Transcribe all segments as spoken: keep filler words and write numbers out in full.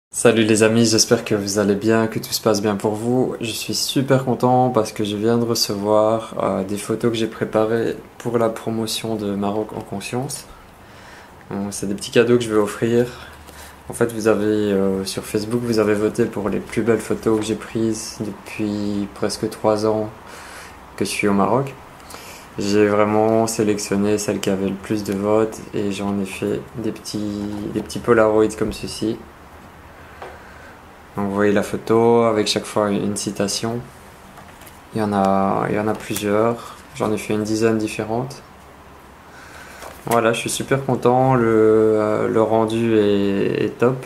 Salut les amis, j'espère que vous allez bien, que tout se passe bien pour vous. Je suis super content parce que je viens de recevoir euh, des photos que j'ai préparées pour la promotion de Maroc en conscience. Donc, c'est des petits cadeaux que je vais offrir. En fait, vous avez euh, sur Facebook, vous avez voté pour les plus belles photos que j'ai prises depuis presque trois ans que je suis au Maroc. J'ai vraiment sélectionné celles qui avaient le plus de votes et j'en ai fait des petits, des petits Polaroids comme ceci. Donc vous voyez la photo avec chaque fois une citation. Il y en a, il y en a plusieurs. J'en ai fait une dizaine différentes. Voilà, je suis super content. Le, euh, le rendu est, est top.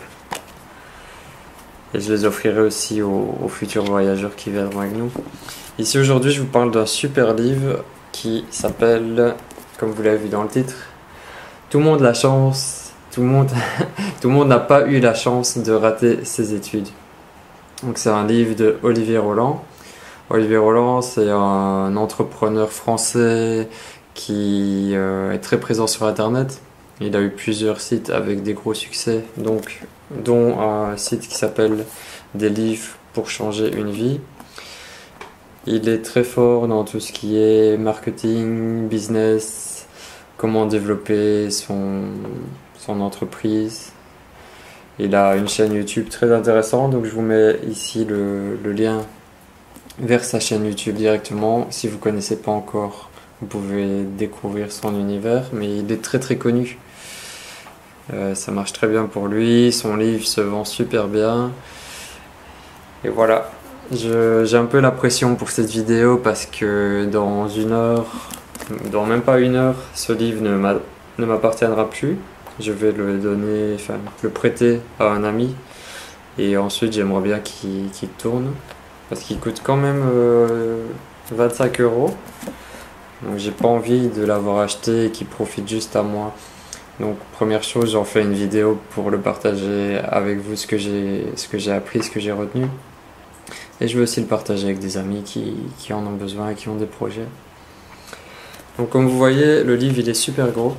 Et je les offrirai aussi aux, aux futurs voyageurs qui viendront avec nous. Ici aujourd'hui, je vous parle d'un super livre qui s'appelle, comme vous l'avez vu dans le titre, Tout le monde a la chance. Tout le monde, tout le monde n'a pas eu la chance de rater ses études. Donc c'est un livre de Olivier Roland. Olivier Roland, c'est un entrepreneur français qui euh, est très présent sur Internet. Il a eu plusieurs sites avec des gros succès, donc, dont un site qui s'appelle Des livres pour changer une vie. Il est très fort dans tout ce qui est marketing, business, comment développer son, son entreprise. Il a une chaîne YouTube très intéressante, donc je vous mets ici le, le lien vers sa chaîne YouTube directement. Si vous ne connaissez pas encore, vous pouvez découvrir son univers, mais il est très très connu. Euh, ça marche très bien pour lui, son livre se vend super bien. Et voilà, je, j'ai un peu la pression pour cette vidéo parce que dans une heure, dans même pas une heure, ce livre ne, m'a, ne m'appartiendra plus. Je vais le donner, enfin le prêter à un ami et ensuite j'aimerais bien qu'il, qu'il tourne parce qu'il coûte quand même euh, vingt-cinq euros. Donc j'ai pas envie de l'avoir acheté et qu'il profite juste à moi. Donc première chose, j'en fais une vidéo pour le partager avec vous, ce que j'ai, ce que j'ai appris, ce que j'ai retenu. Et je veux aussi le partager avec des amis qui, qui en ont besoin et qui ont des projets. Donc comme vous voyez, le livre il est super gros.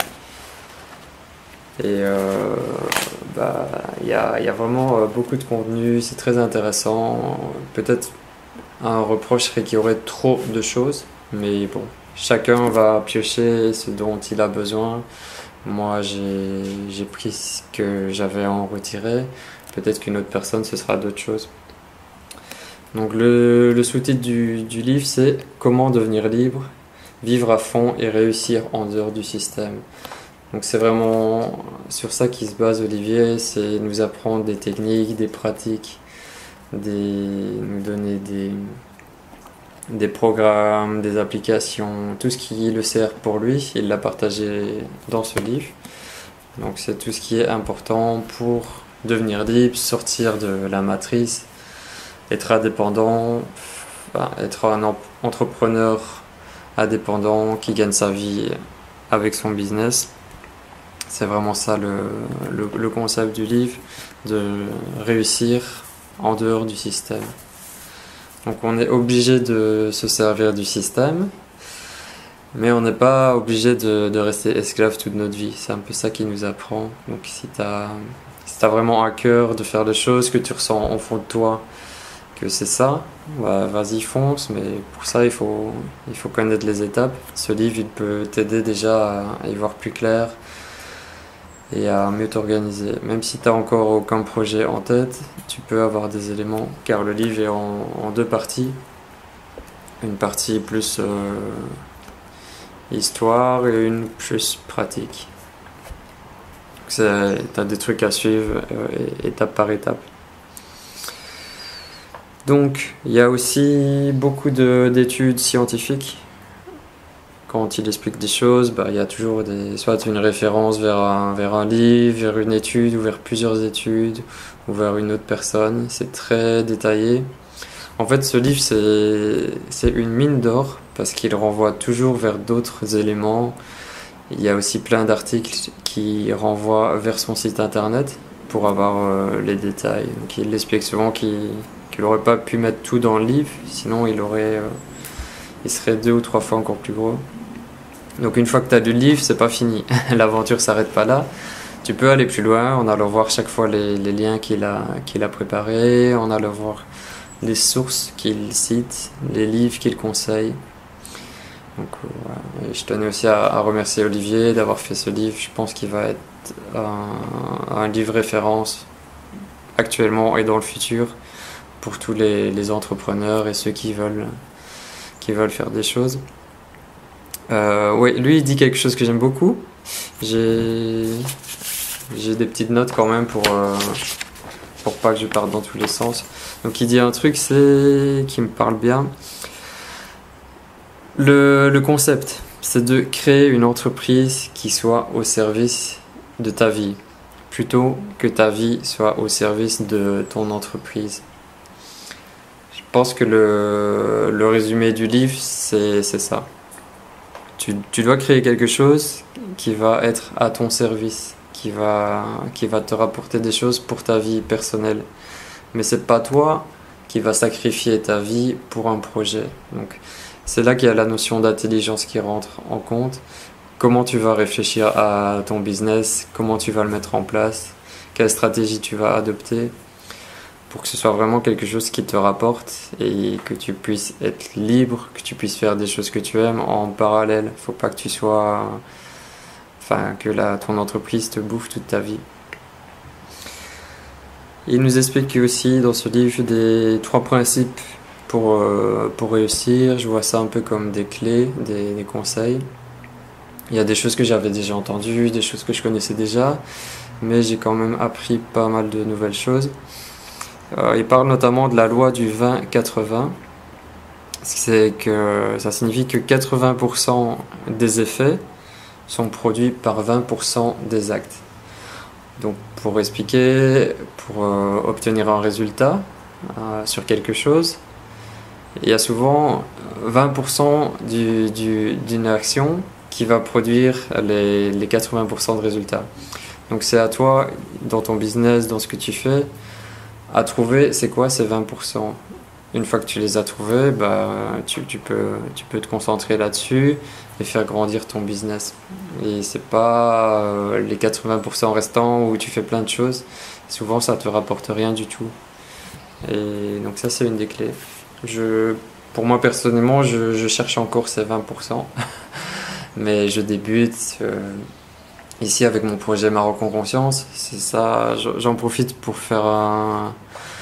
Et euh, bah, y a, y a vraiment euh, beaucoup de contenu, c'est très intéressant. Peut-être un reproche serait qu'il y aurait trop de choses, mais bon, chacun va piocher ce dont il a besoin. Moi, j'ai, j'ai pris ce que j'avais à en retirer. Peut-être qu'une autre personne, ce sera d'autres choses. Donc le, le sous-titre du, du livre, c'est « Comment devenir libre, vivre à fond et réussir en dehors du système ». Donc c'est vraiment sur ça qu'il se base Olivier, c'est nous apprendre des techniques, des pratiques, des, nous donner des, des programmes, des applications, tout ce qui le sert pour lui, il l'a partagé dans ce livre. Donc c'est tout ce qui est important pour devenir libre, sortir de la matrice, être indépendant, enfin, être un entrepreneur indépendant qui gagne sa vie avec son business. C'est vraiment ça le, le, le concept du livre, de réussir en dehors du système. Donc on est obligé de se servir du système, mais on n'est pas obligé de, de rester esclave toute notre vie. C'est un peu ça qui nous apprend. Donc si tu as si t'as vraiment à cœur de faire des choses, que tu ressens au fond de toi que c'est ça, bah vas-y fonce, mais pour ça il faut, il faut connaître les étapes. Ce livre il peut t'aider déjà à y voir plus clair et à mieux t'organiser. Même si tu n'as encore aucun projet en tête, tu peux avoir des éléments, car le livre est en, en deux parties. Une partie plus euh, histoire et une plus pratique. Tu as des trucs à suivre euh, étape par étape. Donc, il y a aussi beaucoup de, d'études scientifiques. Quand il explique des choses, bah, il y a toujours des, soit une référence vers un, vers un livre, vers une étude, ou vers plusieurs études, ou vers une autre personne. C'est très détaillé. En fait, ce livre, c'est, c'est une mine d'or, parce qu'il renvoie toujours vers d'autres éléments. Il y a aussi plein d'articles qui renvoient vers son site internet pour avoir euh, les détails. Donc, il explique souvent qu'il qu'il n'aurait pas pu mettre tout dans le livre, sinon il, aurait, euh, il serait deux ou trois fois encore plus gros. Donc une fois que tu as lu le livre, c'est pas fini. L'aventure s'arrête pas là. tu peux aller plus loin en allant voir chaque fois les, les liens qu'il a, qu'il a préparés, en allant voir les sources qu'il cite, les livres qu'il conseille. Donc, euh, voilà. Et je tenais aussi à, à remercier Olivier d'avoir fait ce livre. Je pense qu'il va être un, un livre référence actuellement et dans le futur pour tous les, les entrepreneurs et ceux qui veulent, qui veulent faire des choses. Euh, ouais, lui, il dit quelque chose que j'aime beaucoup. J'ai, j'ai des petites notes quand même pour, euh, pour pas que je parte dans tous les sens. Donc, il dit un truc c'est, qui me parle bien. Le, le concept, c'est de créer une entreprise qui soit au service de ta vie, plutôt que ta vie soit au service de ton entreprise. Je pense que le, le résumé du livre, c'est, c'est ça. Tu, tu dois créer quelque chose qui va être à ton service, qui va, qui va te rapporter des choses pour ta vie personnelle. Mais c'est pas toi qui va sacrifier ta vie pour un projet. Donc, c'est là qu'il y a la notion d'intelligence qui rentre en compte. Comment tu vas réfléchir à ton business, comment tu vas le mettre en place, quelle stratégie tu vas adopter pour que ce soit vraiment quelque chose qui te rapporte et que tu puisses être libre, que tu puisses faire des choses que tu aimes en parallèle. Faut pas que tu sois, enfin, que la, ton entreprise te bouffe toute ta vie. Il nous explique aussi dans ce livre des trois principes pour, euh, pour réussir. Je vois ça un peu comme des clés, des, des conseils. Il y a des choses que j'avais déjà entendues, des choses que je connaissais déjà, mais j'ai quand même appris pas mal de nouvelles choses. Euh, il parle notamment de la loi du vingt quatre-vingts. C'est que ça signifie que quatre-vingts pour cent des effets sont produits par vingt pour cent des actes. Donc pour expliquer, pour euh, obtenir un résultat euh, sur quelque chose, il y a souvent vingt pour cent du, du, d'une action qui va produire les, les quatre-vingts pour cent de résultats. Donc c'est à toi, dans ton business, dans ce que tu fais, à trouver c'est quoi ces vingt pour cent. Une fois que tu les as trouvés, bah, tu, tu, peux, tu peux te concentrer là-dessus et faire grandir ton business. Et c'est pas euh, les quatre-vingts pour cent restants où tu fais plein de choses. Souvent, ça te rapporte rien du tout. Et donc ça, c'est une des clés. Je, pour moi, personnellement, je, je cherche encore ces vingt pour cent. Mais je débute euh, ici avec mon projet Maroc en conscience. C'est ça, j'en profite pour faire un...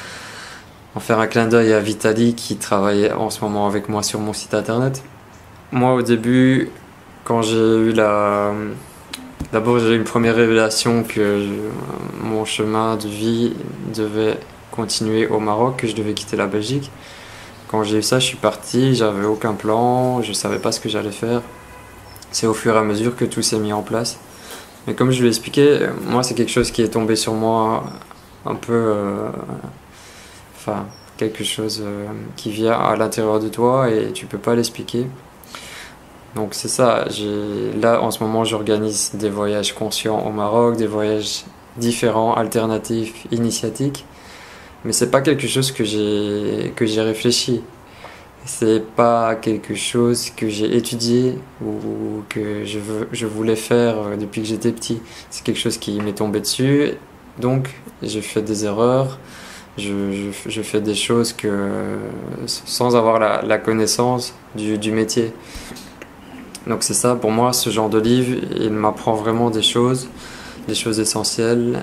En faire un clin d'œil à Vitali qui travaille en ce moment avec moi sur mon site internet. Moi au début, quand j'ai eu la... D'abord j'ai eu une première révélation que je... mon chemin de vie devait continuer au Maroc, que je devais quitter la Belgique. Quand j'ai eu ça, je suis parti, j'avais aucun plan, je savais pas ce que j'allais faire. C'est au fur et à mesure que tout s'est mis en place. Mais comme je lui ai expliqué, moi c'est quelque chose qui est tombé sur moi un peu... Euh... Enfin, quelque chose euh, qui vient à l'intérieur de toi et tu peux pas l'expliquer. Donc c'est ça, j'ai, là en ce moment j'organise des voyages conscients au Maroc, des voyages différents, alternatifs, initiatiques, mais c'est pas quelque chose que j'ai, que j'ai réfléchi. C'est pas quelque chose que j'ai étudié ou que je, veux, je voulais faire depuis que j'étais petit. C'est quelque chose qui m'est tombé dessus, donc j'ai fait des erreurs. Je, je, je fais des choses que, sans avoir la, la connaissance du, du métier. Donc c'est ça, pour moi, ce genre de livre, il m'apprend vraiment des choses, des choses essentielles.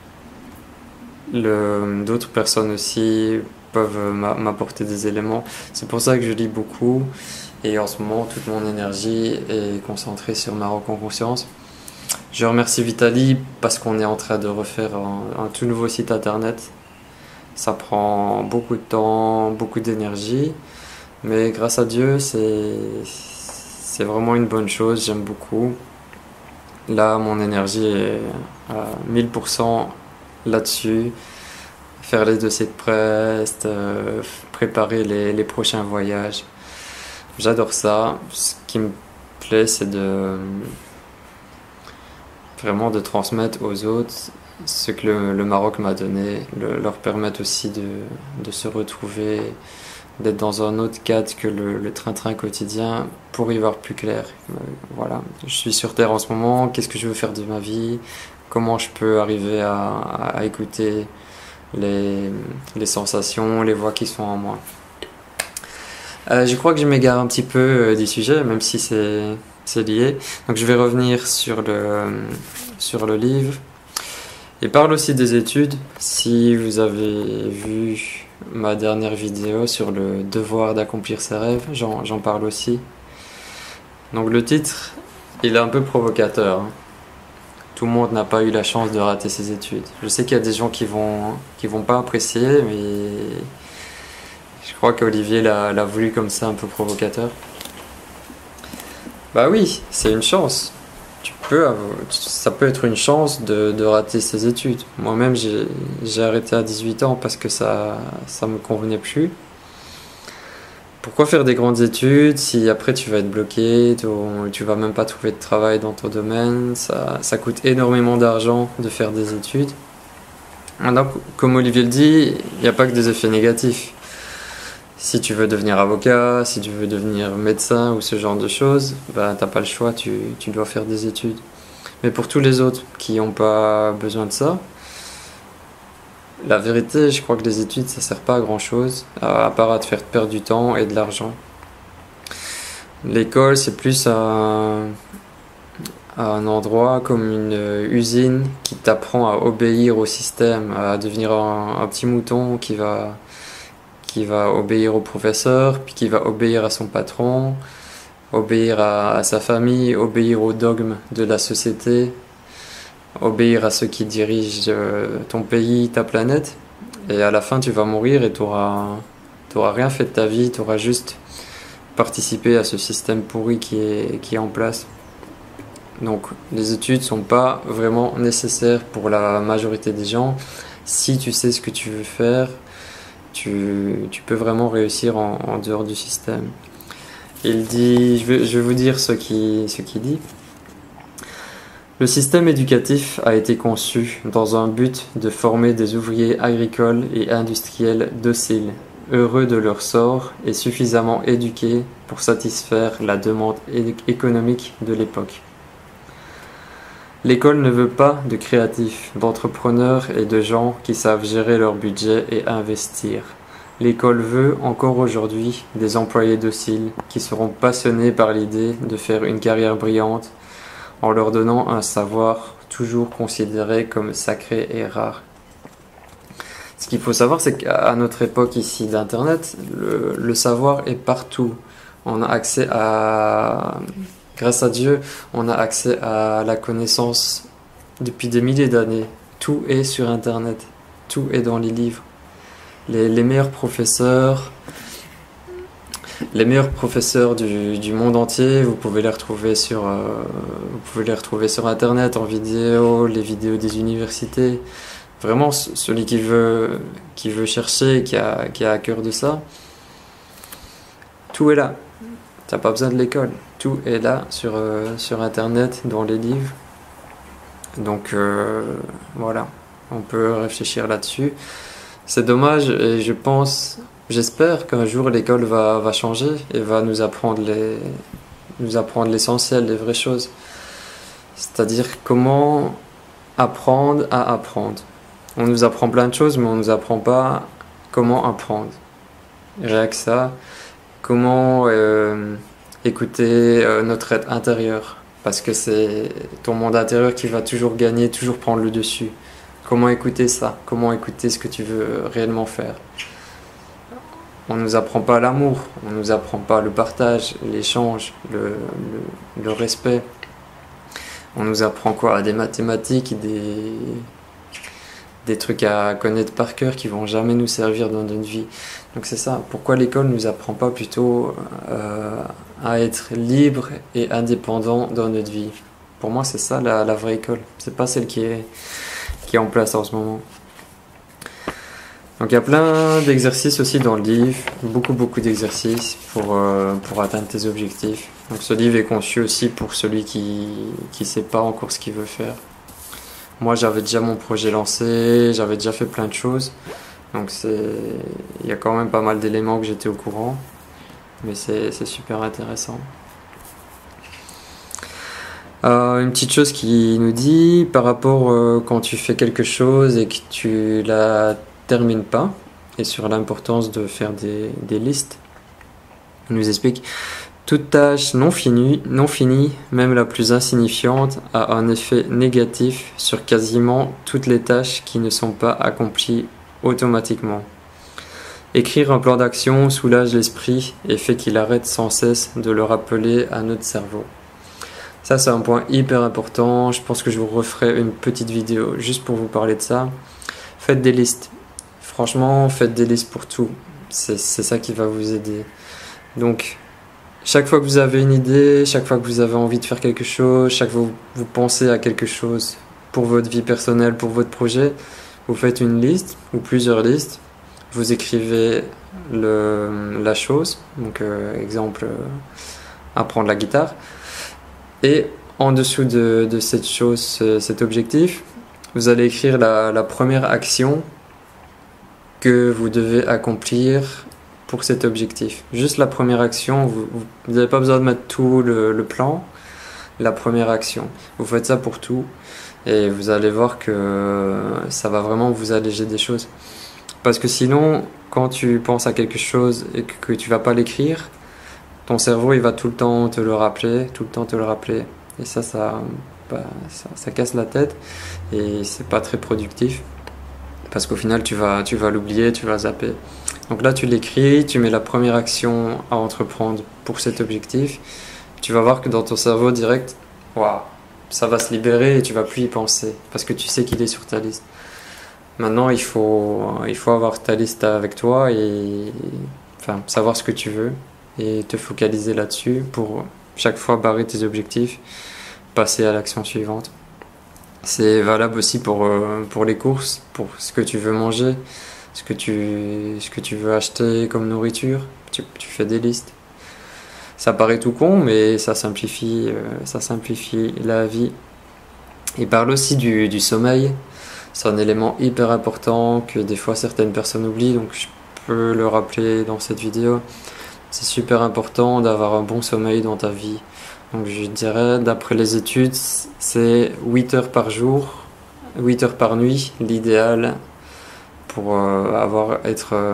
Le, d'autres personnes aussi peuvent m'apporter des éléments. C'est pour ça que je lis beaucoup. Et en ce moment, toute mon énergie est concentrée sur Maroc en conscience. Je remercie Vitali parce qu'on est en train de refaire un, un tout nouveau site internet. Ça prend beaucoup de temps, beaucoup d'énergie, mais grâce à Dieu, c'est, c'est vraiment une bonne chose, j'aime beaucoup. Là, mon énergie est à mille pour cent là-dessus. Faire les dossiers de presse, euh, préparer les, les prochains voyages. J'adore ça. Ce qui me plaît, c'est de vraiment de transmettre aux autres ce que le, le Maroc m'a donné, le, leur permettre aussi de, de se retrouver, d'être dans un autre cadre que le, le train-train quotidien pour y voir plus clair. Euh, voilà, je suis sur Terre en ce moment, qu'est-ce que je veux faire de ma vie, comment je peux arriver à, à écouter les, les sensations, les voix qui sont en moi. Euh, je crois que je m'égare un petit peu euh, du sujet, même si c'est c'est lié. Donc je vais revenir sur le, sur le livre. Il parle aussi des études. Si vous avez vu ma dernière vidéo sur le devoir d'accomplir ses rêves, j'en, j'en parle aussi. Donc le titre, il est un peu provocateur. Hein. Tout le monde n'a pas eu la chance de rater ses études. Je sais qu'il y a des gens qui vont, qui vont pas apprécier, mais je crois qu'Olivier l'a, l'a voulu comme ça, un peu provocateur. Bah oui, c'est une chance. Tu peux avoir, ça peut être une chance de, de rater ses études. Moi-même, j'ai, j'ai arrêté à dix-huit ans parce que ça ça me convenait plus. Pourquoi faire des grandes études si après tu vas être bloqué, ton, tu vas même pas trouver de travail dans ton domaine, ça, ça coûte énormément d'argent de faire des études. Maintenant, comme Olivier le dit, il n'y a pas que des effets négatifs. Si tu veux devenir avocat, si tu veux devenir médecin ou ce genre de choses, ben, t'as pas le choix, tu, tu dois faire des études. Mais pour tous les autres qui n'ont pas besoin de ça, la vérité, je crois que les études, ça sert pas à grand chose, à part à te faire perdre du temps et de l'argent. L'école, c'est plus un, un endroit comme une usine qui t'apprend à obéir au système, à devenir un, un petit mouton qui va, qui va obéir au professeur, puis qui va obéir à son patron, obéir à, à sa famille, obéir aux dogmes de la société, obéir à ceux qui dirigent euh, ton pays, ta planète, et à la fin tu vas mourir et tu n'auras rien fait de ta vie, tu auras juste participé à ce système pourri qui est, qui est en place. Donc les études sont pas vraiment nécessaires pour la majorité des gens. Si tu sais ce que tu veux faire, tu, tu peux vraiment réussir en, en dehors du système. Il dit, je vais, je vais vous dire ce qu'il ce qu'il dit. Le système éducatif a été conçu dans un but de former des ouvriers agricoles et industriels dociles, heureux de leur sort et suffisamment éduqués pour satisfaire la demande économique de l'époque. L'école ne veut pas de créatifs, d'entrepreneurs et de gens qui savent gérer leur budget et investir. L'école veut encore aujourd'hui des employés dociles qui seront passionnés par l'idée de faire une carrière brillante en leur donnant un savoir toujours considéré comme sacré et rare. Ce qu'il faut savoir, c'est qu'à notre époque ici d'Internet, le, le savoir est partout. On a accès à... Grâce à Dieu, on a accès à la connaissance depuis des milliers d'années. Tout est sur Internet. Tout est dans les livres. Les, les meilleurs professeurs... Les meilleurs professeurs du, du monde entier, vous pouvez les retrouver sur, euh, vous pouvez les retrouver sur Internet, en vidéo, les vidéos des universités. Vraiment, celui qui veut, qui veut chercher, qui a, qui a à cœur de ça, tout est là. T'as pas besoin de l'école. Tout est là sur, euh, sur Internet, dans les livres. Donc euh, voilà, on peut réfléchir là-dessus. C'est dommage et je pense... J'espère qu'un jour l'école va, va changer et va nous apprendre les, nous apprendre l'essentiel, les vraies choses. C'est-à-dire comment apprendre à apprendre. On nous apprend plein de choses, mais on ne nous apprend pas comment apprendre. Rien que ça, comment euh, écouter euh, notre être intérieur. Parce que c'est ton monde intérieur qui va toujours gagner, toujours prendre le dessus. Comment écouter ça? Comment écouter ce que tu veux réellement faire? On ne nous apprend pas l'amour, on ne nous apprend pas le partage, l'échange, le, le, le respect. On nous apprend quoi? Des mathématiques, des, des trucs à connaître par cœur qui vont jamais nous servir dans notre vie. Donc c'est ça, pourquoi l'école ne nous apprend pas plutôt euh, à être libre et indépendant dans notre vie? Pour moi c'est ça la, la vraie école, c'est pas celle qui est, qui est en place en ce moment. Donc il y a plein d'exercices aussi dans le livre, beaucoup beaucoup d'exercices pour, euh, pour atteindre tes objectifs. Donc ce livre est conçu aussi pour celui qui ne sait pas encore ce qu'il veut faire. Moi j'avais déjà mon projet lancé, j'avais déjà fait plein de choses. Donc c'est, il y a quand même pas mal d'éléments que j'étais au courant. Mais c'est super intéressant. Euh, une petite chose qui nous dit par rapport euh, quand tu fais quelque chose et que tu la termines pas, et sur l'importance de faire des, des listes. Il nous explique: toute tâche non finie, non finie, même la plus insignifiante, a un effet négatif sur quasiment toutes les tâches qui ne sont pas accomplies automatiquement. Écrire un plan d'action soulage l'esprit et fait qu'il arrête sans cesse de le rappeler à notre cerveau. Ça, c'est un point hyper important. Je pense que je vous referai une petite vidéo juste pour vous parler de ça. Faites des listes. Franchement, faites des listes pour tout. C'est c'est ça qui va vous aider. Donc, chaque fois que vous avez une idée, chaque fois que vous avez envie de faire quelque chose, chaque fois que vous, vous pensez à quelque chose pour votre vie personnelle, pour votre projet, vous faites une liste ou plusieurs listes. Vous écrivez le, la chose. Donc, euh, exemple, euh, apprendre la guitare. Et en dessous de, de cette chose, cet objectif, vous allez écrire la, la première action que vous devez accomplir pour cet objectif. Juste la première action, vous n'avez pas besoin de mettre tout le, le plan, la première action. Vous faites ça pour tout et vous allez voir que ça va vraiment vous alléger des choses. Parce que sinon, quand tu penses à quelque chose et que, que tu vas pas l'écrire, ton cerveau il va tout le temps te le rappeler, tout le temps te le rappeler. Et ça, ça, bah, ça, ça casse la tête et c'est pas très productif. Parce qu'au final, tu vas, tu vas l'oublier, tu vas zapper. Donc là, tu l'écris, tu mets la première action à entreprendre pour cet objectif. Tu vas voir que dans ton cerveau direct, waouh, ça va se libérer et tu vas plus y penser parce que tu sais qu'il est sur ta liste. Maintenant, il faut, il faut avoir ta liste avec toi et enfin, savoir ce que tu veux et te focaliser là-dessus pour chaque fois barrer tes objectifs, passer à l'action suivante. C'est valable aussi pour, euh, pour les courses, pour ce que tu veux manger, ce que tu, ce que tu veux acheter comme nourriture. Tu, tu fais des listes. Ça paraît tout con, mais ça simplifie, euh, ça simplifie la vie. Il parle aussi du, du sommeil. C'est un élément hyper important que des fois certaines personnes oublient, donc je peux le rappeler dans cette vidéo. C'est super important d'avoir un bon sommeil dans ta vie. Donc je dirais, d'après les études, c'est huit heures par jour, huit heures par nuit, l'idéal pour euh, avoir, être, euh,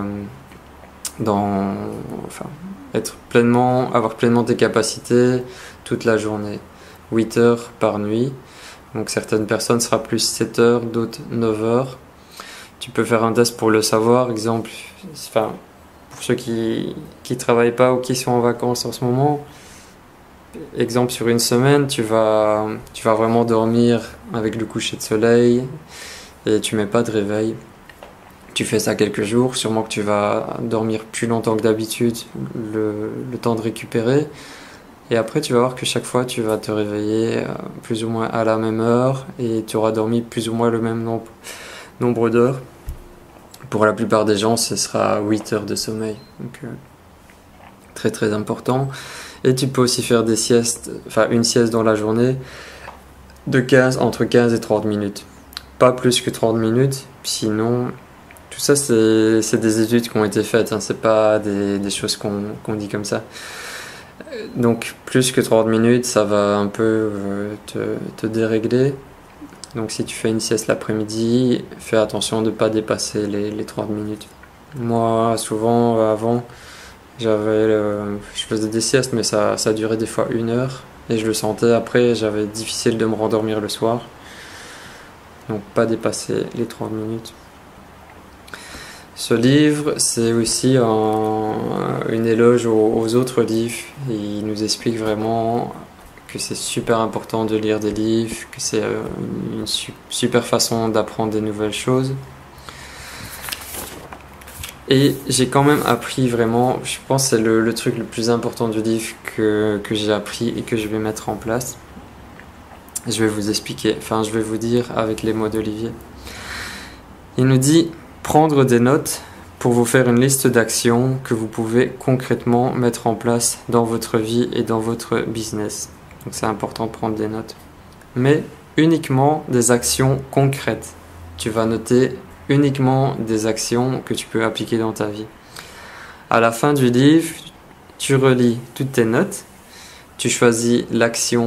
dans, enfin, être pleinement, avoir pleinement tes capacités toute la journée. huit heures par nuit. Donc certaines personnes sera plus sept heures, d'autres neuf heures. Tu peux faire un test pour le savoir, exemple, enfin, pour ceux qui qui travaillent pas ou qui sont en vacances en ce moment. Exemple, sur une semaine, tu vas, tu vas vraiment dormir avec le coucher de soleil et tu mets pas de réveil. Tu fais ça quelques jours, sûrement que tu vas dormir plus longtemps que d'habitude, le, le temps de récupérer. Et après, tu vas voir que chaque fois, tu vas te réveiller plus ou moins à la même heure et tu auras dormi plus ou moins le même nombre, nombre d'heures. Pour la plupart des gens, ce sera huit heures de sommeil. Donc, euh, très très important. Et tu peux aussi faire des siestes, enfin une sieste dans la journée de quinze, entre quinze et trente minutes. Pas plus que trente minutes, sinon tout ça c'est, c'est des études qui ont été faites, hein, c'est pas des, des choses qu'on, qu'on dit comme ça. Donc plus que trente minutes, ça va un peu euh, te, te dérégler. Donc si tu fais une sieste l'après-midi, fais attention de ne pas dépasser les, les trente minutes. Moi souvent euh, avant, J'avais, euh, je faisais des siestes, mais ça, ça durait des fois une heure. Et je le sentais après, j'avais difficile de me rendormir le soir. Donc pas dépasser les trente minutes. Ce livre, c'est aussi un, une éloge aux, aux autres livres. Il nous explique vraiment que c'est super important de lire des livres, que c'est une, une super façon d'apprendre des nouvelles choses. Et j'ai quand même appris vraiment, je pense que c'est le, le truc le plus important du livre que, que j'ai appris et que je vais mettre en place. Je vais vous expliquer, enfin je vais vous dire avec les mots d'Olivier. Il nous dit prendre des notes pour vous faire une liste d'actions que vous pouvez concrètement mettre en place dans votre vie et dans votre business. Donc c'est important de prendre des notes. Mais uniquement des actions concrètes. Tu vas noter uniquement des actions que tu peux appliquer dans ta vie. À la fin du livre, tu relis toutes tes notes, tu choisis l'action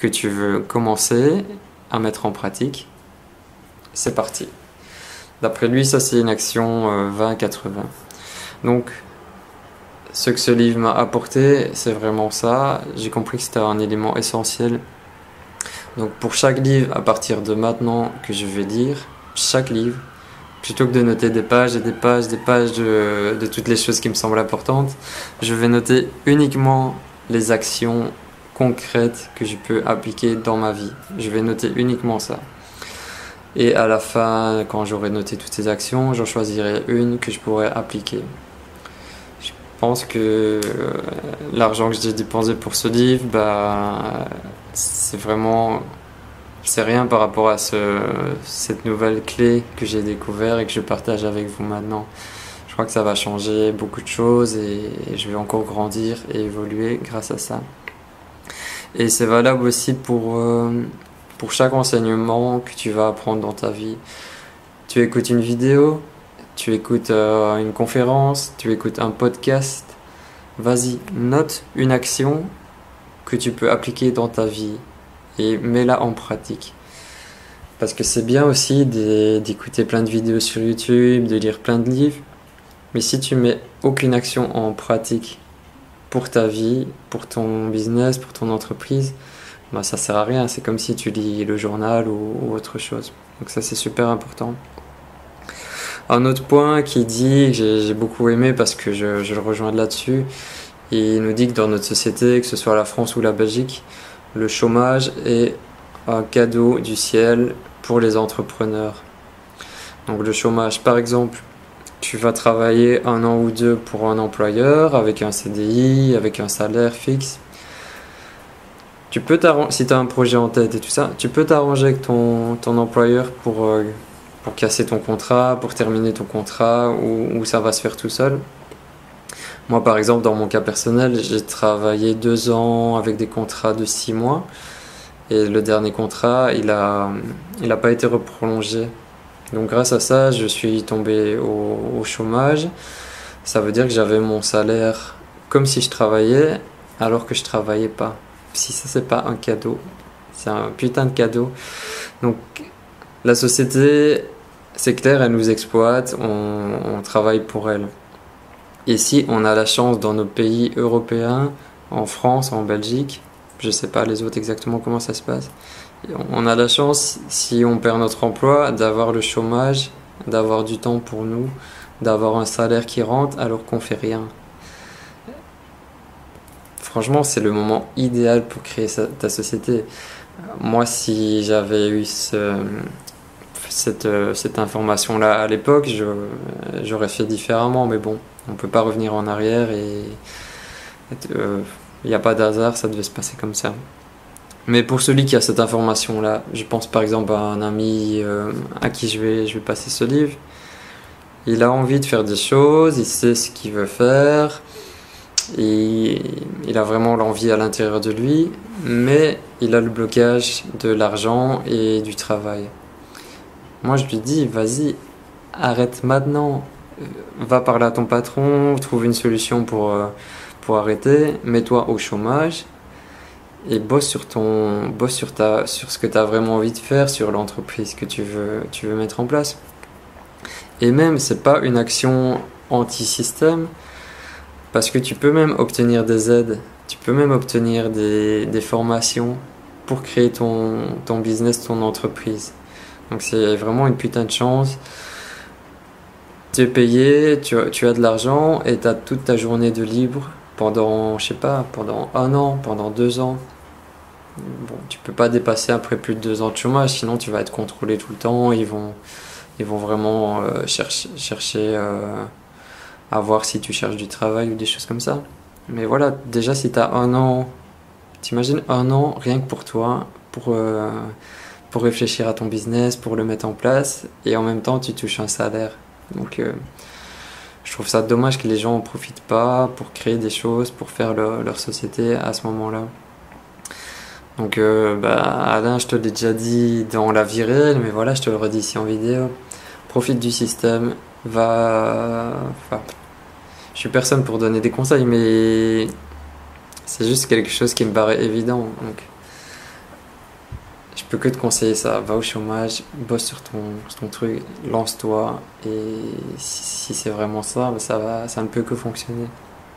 que tu veux commencer à mettre en pratique, c'est parti. D'après lui, ça c'est une action euh, vingt quatre-vingts. Donc, ce que ce livre m'a apporté, c'est vraiment ça. J'ai compris que c'était un élément essentiel. Donc pour chaque livre, à partir de maintenant que je vais dire, chaque livre, plutôt que de noter des pages et des pages, des pages de, de toutes les choses qui me semblent importantes, je vais noter uniquement les actions concrètes que je peux appliquer dans ma vie. Je vais noter uniquement ça. Et à la fin, quand j'aurai noté toutes ces actions, j'en choisirai une que je pourrai appliquer. Je pense que euh, l'argent que j'ai dépensé pour ce livre, bah, c'est vraiment... C'est rien par rapport à ce, cette nouvelle clé que j'ai découvert et que je partage avec vous maintenant. Je crois que ça va changer beaucoup de choses et, et je vais encore grandir et évoluer grâce à ça. Et c'est valable aussi pour, euh, pour chaque enseignement que tu vas apprendre dans ta vie. Tu écoutes une vidéo, tu écoutes euh, une conférence, tu écoutes un podcast. Vas-y, note une action que tu peux appliquer dans ta vie et mets-la en pratique. Parce que c'est bien aussi d'écouter plein de vidéos sur YouTube, de lire plein de livres, mais si tu mets aucune action en pratique pour ta vie, pour ton business, pour ton entreprise, bah ça sert à rien. C'est comme si tu lis le journal ou, ou autre chose. Donc ça c'est super important. Un autre point qui dit, que j'ai beaucoup aimé parce que je, je le rejoins là-dessus, il nous dit que dans notre société, que ce soit la France ou la Belgique, le chômage est un cadeau du ciel pour les entrepreneurs. Donc le chômage, par exemple, tu vas travailler un an ou deux pour un employeur avec un C D I, avec un salaire fixe. Tu peux t'arranger, si tu as un projet en tête et tout ça, tu peux t'arranger avec ton, ton employeur pour, euh, pour casser ton contrat, pour terminer ton contrat, ou, ou ça va se faire tout seul. Moi, par exemple, dans mon cas personnel, j'ai travaillé deux ans avec des contrats de six mois. Et le dernier contrat, il a, il a pas été reprolongé. Donc, grâce à ça, je suis tombé au, au chômage. Ça veut dire que j'avais mon salaire comme si je travaillais, alors que je travaillais pas. Si ça, c'est pas un cadeau, c'est un putain de cadeau. Donc, la société, c'est clair, elle nous exploite, on, on travaille pour elle. Et si on a la chance dans nos pays européens, en France, en Belgique, je ne sais pas les autres exactement comment ça se passe, on a la chance, si on perd notre emploi, d'avoir le chômage, d'avoir du temps pour nous, d'avoir un salaire qui rentre alors qu'on ne fait rien. Franchement, c'est le moment idéal pour créer sa, ta société. Moi, si j'avais eu ce... cette, cette information-là à l'époque, je, j'aurais fait différemment, mais bon, on ne peut pas revenir en arrière et il euh, n'y a pas d'hasard, ça devait se passer comme ça. Mais pour celui qui a cette information-là, je pense par exemple à un ami euh, à qui je vais, je vais passer ce livre, il a envie de faire des choses, il sait ce qu'il veut faire, et il a vraiment l'envie à l'intérieur de lui, mais il a le blocage de l'argent et du travail. Moi, je lui dis, vas-y, arrête maintenant. Va parler à ton patron, trouve une solution pour, euh, pour arrêter. Mets-toi au chômage et bosse sur, ton, bosse sur, ta, sur ce que tu as vraiment envie de faire, sur l'entreprise que tu veux, tu veux mettre en place. Et même, c'est pas une action anti-système, parce que tu peux même obtenir des aides, tu peux même obtenir des, des formations pour créer ton, ton business, ton entreprise. Donc c'est vraiment une putain de chance. Tu es payé, tu, tu as de l'argent et tu as toute ta journée de libre pendant, je sais pas, pendant un an, pendant deux ans. Bon, tu peux pas dépasser après plus de deux ans de chômage, sinon tu vas être contrôlé tout le temps. Ils vont, ils vont vraiment euh, chercher, chercher euh, à voir si tu cherches du travail ou des choses comme ça. Mais voilà, déjà si tu as un an, t'imagines un an rien que pour toi, pour... Euh, pour réfléchir à ton business, pour le mettre en place, et en même temps tu touches un salaire. Donc euh, je trouve ça dommage que les gens en profitent pas pour créer des choses, pour faire leur, leur société à ce moment-là. Donc euh, bah, Alain, je te l'ai déjà dit dans la vie réelle, mais voilà, je te le redis ici en vidéo. Profite du système, va... Enfin, je suis personne pour donner des conseils, mais c'est juste quelque chose qui me paraît évident. Donc je peux que te conseiller ça. Va au chômage, bosse sur ton, sur ton truc, lance-toi. Et si, si c'est vraiment ça, ça, va, ça ne peut que fonctionner.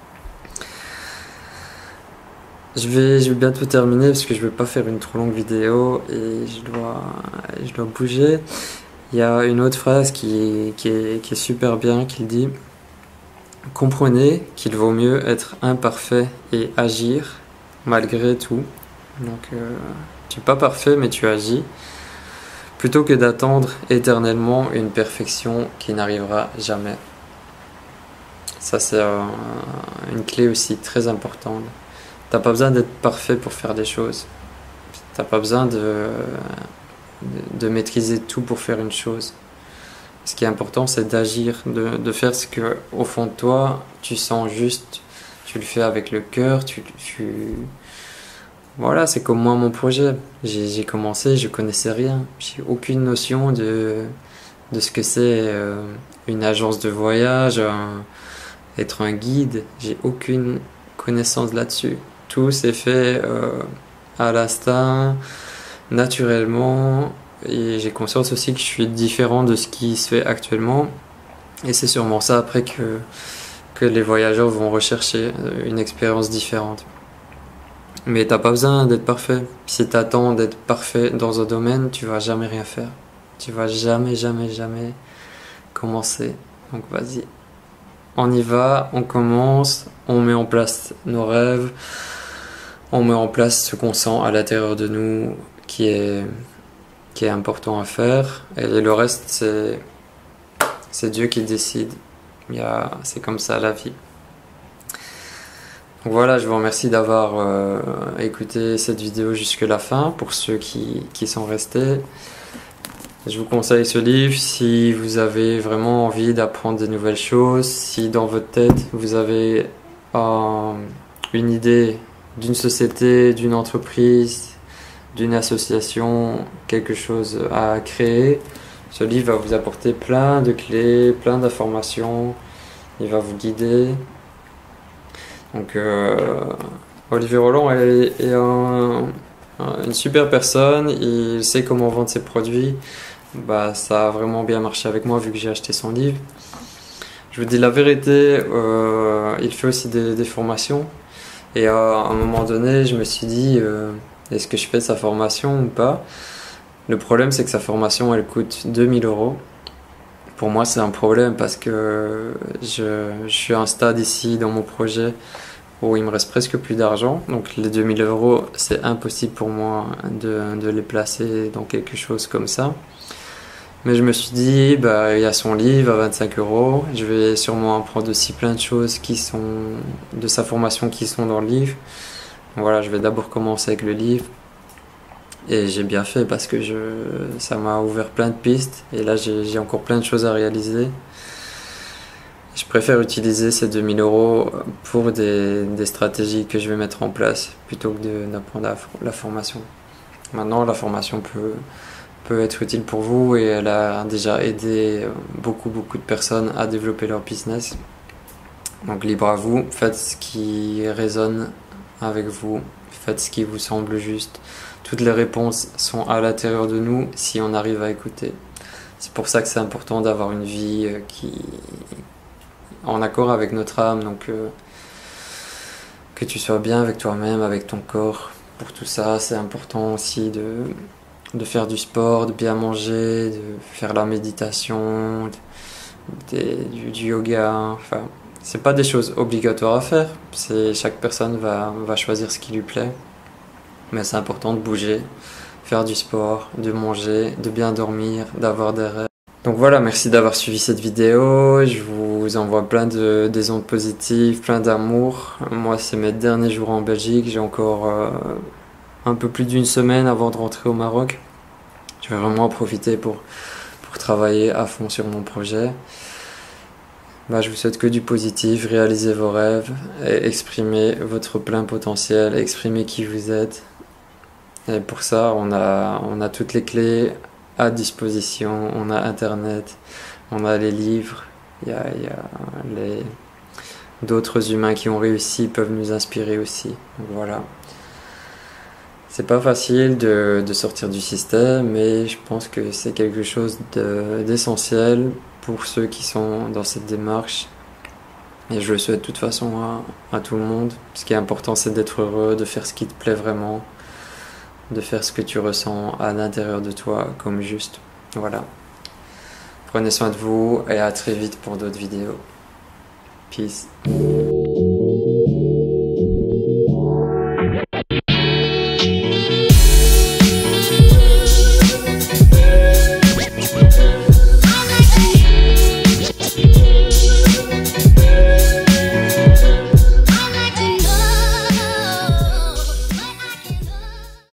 Je vais, je vais bientôt terminer parce que je ne veux pas faire une trop longue vidéo et je dois, je dois bouger. Il y a une autre phrase qui, qui, est, qui est super bien, qui dit « Comprenez qu'il vaut mieux être imparfait et agir malgré tout. » Donc, euh, tu n'es pas parfait, mais tu agis. Plutôt que d'attendre éternellement une perfection qui n'arrivera jamais. Ça, c'est euh, une clé aussi très importante. T'as pas besoin d'être parfait pour faire des choses. T'as pas besoin de, de, de maîtriser tout pour faire une chose. Ce qui est important, c'est d'agir, de, de faire ce que, au fond de toi, tu sens juste. Tu le fais avec le cœur. Tu, tu... Voilà, c'est comme moi mon projet. J'ai, j'ai commencé, je connaissais rien. J'ai aucune notion de, de ce que c'est euh, une agence de voyage, un, être un guide. J'ai aucune connaissance là-dessus. Tout s'est fait euh, à l'instinct, naturellement, et j'ai conscience aussi que je suis différent de ce qui se fait actuellement, et c'est sûrement ça après que, que les voyageurs vont rechercher une expérience différente. Mais t'as pas besoin d'être parfait. Si t'attends d'être parfait dans un domaine, tu vas jamais rien faire. Tu vas jamais, jamais, jamais commencer. Donc vas-y. On y va, on commence, on met en place nos rêves, on met en place ce qu'on sent à l'intérieur de nous qui est, qui est important à faire. Et le reste, c'est, c'est Dieu qui décide. Il y a, c'est comme ça la vie. Donc voilà, je vous remercie d'avoir euh, écouté cette vidéo jusque la fin, pour ceux qui, qui sont restés. Je vous conseille ce livre si vous avez vraiment envie d'apprendre de nouvelles choses, si dans votre tête vous avez euh, une idée d'une société, d'une entreprise, d'une association, quelque chose à créer. Ce livre va vous apporter plein de clés, plein d'informations, il va vous guider. Donc euh, Olivier Roland est, est un, une super personne, il sait comment vendre ses produits. Bah, ça a vraiment bien marché avec moi vu que j'ai acheté son livre. Je vous dis la vérité, euh, il fait aussi des, des formations. Et euh, à un moment donné, je me suis dit, euh, est-ce que je fais sa formation ou pas? Le problème, c'est que sa formation, elle coûte deux mille euros. Pour moi, c'est un problème parce que je, je suis à un stade ici dans mon projet où il me reste presque plus d'argent. Donc les deux mille euros, c'est impossible pour moi de, de les placer dans quelque chose comme ça. Mais je me suis dit, bah, il y a son livre à vingt-cinq euros. Je vais sûrement apprendre aussi plein de choses qui sont de sa formation qui sont dans le livre. Voilà, je vais d'abord commencer avec le livre. Et j'ai bien fait parce que je, ça m'a ouvert plein de pistes. Et là, j'ai, j'ai encore plein de choses à réaliser. Je préfère utiliser ces deux mille euros pour des, des stratégies que je vais mettre en place plutôt que de, d'apprendre la, la formation. Maintenant, la formation peut... peut être utile pour vous et elle a déjà aidé beaucoup beaucoup de personnes à développer leur business. Donc libre à vous, faites ce qui résonne avec vous, faites ce qui vous semble juste. Toutes les réponses sont à l'intérieur de nous si on arrive à écouter. C'est pour ça que c'est important d'avoir une vie qui en accord avec notre âme, donc euh, que tu sois bien avec toi-même, avec ton corps. Pour tout ça, c'est important aussi de de faire du sport, de bien manger, de faire la méditation, de, de, du, du yoga. Enfin, c'est pas des choses obligatoires à faire. C'est, chaque personne va, va choisir ce qui lui plaît. Mais c'est important de bouger, faire du sport, de manger, de bien dormir, d'avoir des rêves. Donc voilà, merci d'avoir suivi cette vidéo. Je vous envoie plein de des ondes positives, plein d'amour. Moi, c'est mes derniers jours en Belgique. J'ai encore euh, un peu plus d'une semaine avant de rentrer au Maroc. Je vais vraiment en profiter pour, pour travailler à fond sur mon projet. Bah, je vous souhaite que du positif, réalisez vos rêves, et exprimez votre plein potentiel, exprimez qui vous êtes. Et pour ça, on a, on a toutes les clés à disposition, on a Internet, on a les livres, il y a, il y a les... d'autres humains qui ont réussi peuvent nous inspirer aussi. Donc voilà. C'est pas facile de, de sortir du système, mais je pense que c'est quelque chose de- d'essentiel pour ceux qui sont dans cette démarche. Et je le souhaite de toute façon à, à tout le monde. Ce qui est important, c'est d'être heureux, de faire ce qui te plaît vraiment, de faire ce que tu ressens à l'intérieur de toi comme juste. Voilà. Prenez soin de vous et à très vite pour d'autres vidéos. Peace.